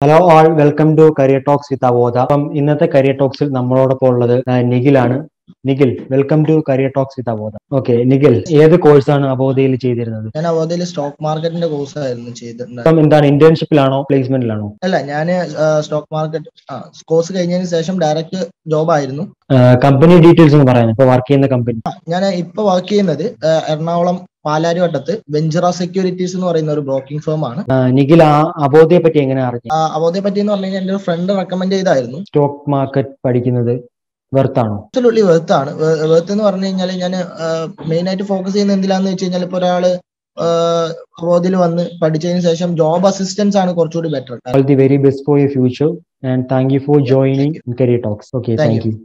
Hello all, welcome to Career Talks with Avodha. ഇന്നത്തെ Career Talks നമ്മളോടൊപ്പം ഉള്ളത് നിഖിലാണ്. Nikhil, welcome to Career Talks with Avodha. Okay, Nikhil ഏത് കോഴ്സാണ് അവോധയിൽ ചെയ്തിരുന്നത്? ഞാൻ അവോധയിൽ സ്റ്റോക്ക് മാർക്കറ്റിന്റെ കോഴ്സ് ആയിരുന്നു ചെയ്തിരുന്നത്. എന്താണ്, ഇന്റേൺഷിപ്പിലാണോ പ്ലേസ്മെന്റിലാണോ? അല്ല, ഞാൻ സ്റ്റോക്ക് മാർക്കറ്റ് കോഴ്സ് കഴിഞ്ഞതിന് ശേഷം ഡയറക്റ്റ് ജോബ് ആയിരുന്നു. കമ്പനി ഡീറ്റെയിൽസ് ഒന്ന് പറയാം. ഇപ്പൊ വർക്ക് ചെയ്യുന്ന കമ്പനി? ഞാൻ ഇപ്പൊ വർക്ക് ചെയ്യുന്നത് എറണാകുളം പാലാരിവട്ടത്ത് വെഞ്ചറ സെക്യൂരിറ്റീസ് എന്ന് പറയുന്ന ഒരു ബ്രോക്കിംഗ് ഫേം ആണ്. നിഖിൽ അവോധയെ പറ്റി എങ്ങനെ അറിഞ്ഞു? അവോധയെ പറ്റി എന്ന് പറഞ്ഞു കഴിഞ്ഞാൽ എന്റെ ഒരു ഫ്രണ്ട് റെക്കമെൻഡ് ചെയ്തായിരുന്നു. സ്റ്റോക്ക് മാർക്കറ്റ് പഠിക്കുന്നത് വെർത്താണോ? അബ്സല്യൂട്ട്ലി വെർത്താണ്. വെർത്ത് എന്ന് പറഞ്ഞു കഴിഞ്ഞാൽ ഞാൻ മെയിൻ ആയിട്ട് ഫോക്കസ് ചെയ്യുന്ന എന്തിലാന്ന് വെച്ച് കഴിഞ്ഞാൽ ഇപ്പൊ ഒരാള് അവോധയിൽ വന്ന് പഠിച്ചതിന് ശേഷം ജോബ് അസിസ്റ്റൻസ് ആണ് കുറച്ചുകൂടി better. All the very best for your future and thank you for joining Career Talks. Okay, thank you.